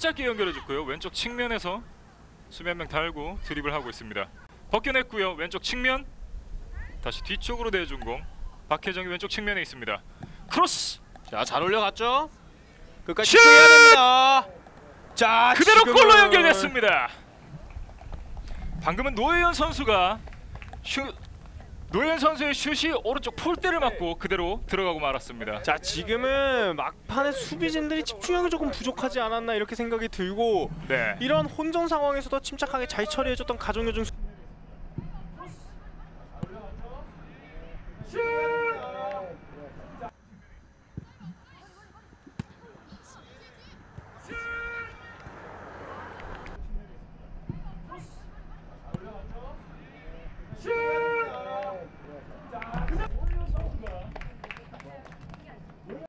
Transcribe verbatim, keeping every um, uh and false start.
짧게 연결해줬고요. 왼쪽 측면에서 수비 한 명 달고 드리블 하고 있습니다. 벗겨냈고요. 왼쪽 측면 다시 뒤쪽으로 내준 공. 박혜정이 왼쪽 측면에 있습니다. 크로스. 자, 잘 올려갔죠? 끝까지 슛! 집중해야 됩니다. 자, 그대로 지금은... 골로 연결됐습니다. 방금은 노혜연 선수가 슛 노혜연 선수의 슛이 오른쪽 폴대를 맞고 그대로 들어가고 말았습니다. 자, 지금은 막판에 수비진들이 집중력이 조금 부족하지 않았나 이렇게 생각이 들고 네. 이런 혼전 상황에서도 침착하게 잘 처리해줬던 가정요즘